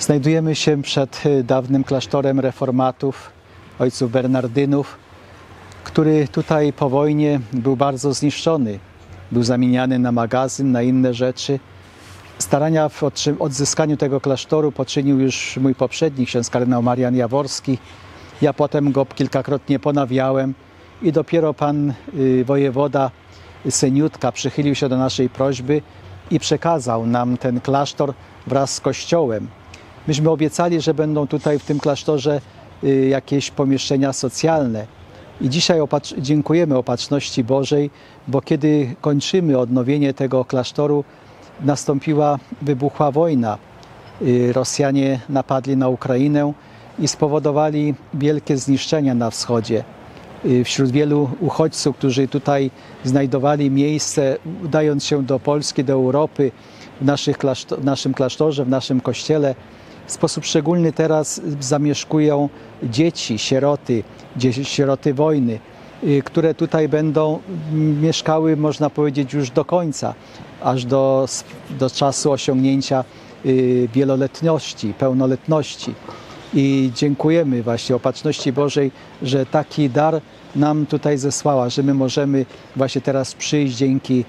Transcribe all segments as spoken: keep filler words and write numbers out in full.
Znajdujemy się przed dawnym klasztorem reformatów, ojców Bernardynów, który tutaj po wojnie był bardzo zniszczony. Był zamieniany na magazyn, na inne rzeczy. Starania w odzyskaniu tego klasztoru poczynił już mój poprzednik, ksiądz kardynał Marian Jaworski. Ja potem go kilkakrotnie ponawiałem i dopiero pan y, wojewoda Seniutka przychylił się do naszej prośby i przekazał nam ten klasztor wraz z kościołem. Myśmy obiecali, że będą tutaj w tym klasztorze y, jakieś pomieszczenia socjalne. I dzisiaj opatr- dziękujemy Opatrzności Bożej, bo kiedy kończymy odnowienie tego klasztoru, nastąpiła, wybuchła wojna. Y, Rosjanie napadli na Ukrainę i spowodowali wielkie zniszczenia na wschodzie. Y, wśród wielu uchodźców, którzy tutaj znajdowali miejsce, udając się do Polski, do Europy, w, naszych klasztor- w naszym klasztorze, w naszym kościele, w sposób szczególny teraz zamieszkują dzieci, sieroty, dzie- sieroty wojny, y, które tutaj będą mieszkały, można powiedzieć, już do końca, aż do, do czasu osiągnięcia y, wieloletności, pełnoletności. I dziękujemy właśnie Opatrzności Bożej, że taki dar nam tutaj zesłała, że my możemy właśnie teraz przyjść dzięki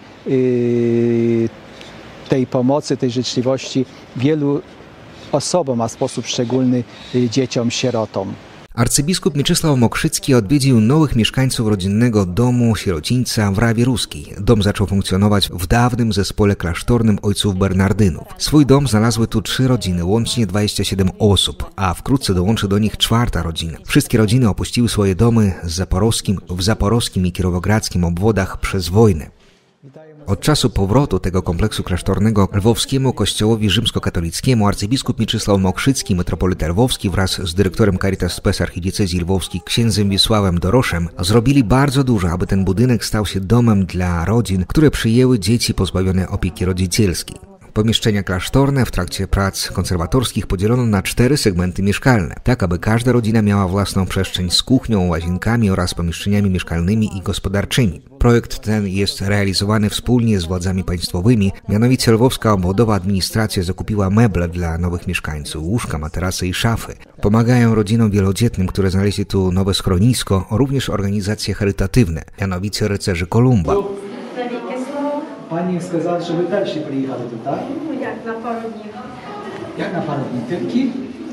y, tej pomocy, tej życzliwości wielu osobom, a w sposób szczególny y, dzieciom, sierotom. Arcybiskup Mieczysław Mokrzycki odwiedził nowych mieszkańców rodzinnego domu sierocińca w Rawie Ruskiej. Dom zaczął funkcjonować w dawnym zespole klasztornym ojców Bernardynów. Swój dom znalazły tu trzy rodziny, łącznie dwadzieścia siedem osób, a wkrótce dołączy do nich czwarta rodzina. Wszystkie rodziny opuściły swoje domy z zaporowskim, w zaporowskim i kierowogrodzkim obwodach przez wojnę. Od czasu powrotu tego kompleksu klasztornego lwowskiemu kościołowi rzymskokatolickiemu arcybiskup Mieczysław Mokrzycki, metropolita lwowski wraz z dyrektorem Caritas Spes archidiecezji lwowskiej księdzem Wiesławem Doroszem zrobili bardzo dużo, aby ten budynek stał się domem dla rodzin, które przyjęły dzieci pozbawione opieki rodzicielskiej. Pomieszczenia klasztorne w trakcie prac konserwatorskich podzielono na cztery segmenty mieszkalne, tak aby każda rodzina miała własną przestrzeń z kuchnią, łazienkami oraz pomieszczeniami mieszkalnymi i gospodarczymi. Projekt ten jest realizowany wspólnie z władzami państwowymi, mianowicie lwowska obwodowa administracja zakupiła meble dla nowych mieszkańców, łóżka, materasy i szafy. Pomagają rodzinom wielodzietnym, które znaleźli tu nowe schronisko, również organizacje charytatywne, mianowicie rycerzy Kolumba. Pani сказала, że wy pierwsi przyjechali tu, tak? Jak na parę dni. Jak na parę dni? Tylko?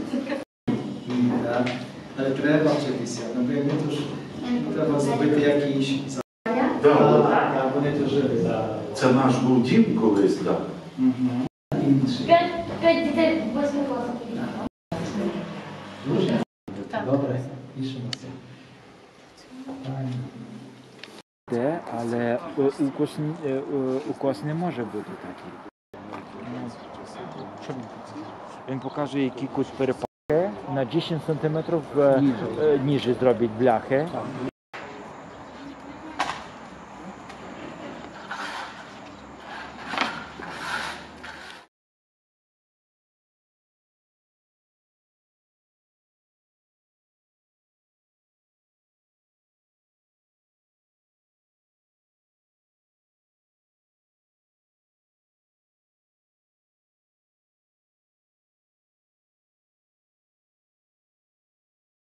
Tak. Ale trzeba przepisać, no bo jakby to już trzeba zdobyć jakiś... Так, Tak, вони to żyli, tak. це наш був дім колись, так. Інші. П'ять, п'ять дітей восьми класів. Дуже? Добре, пишемося. Де, але е, укус, е, е, укус не може бути такий. Ну, що він показує? Він показує якийсь перепаки на десять сантиметрів е, е, ніже зробить бляхи.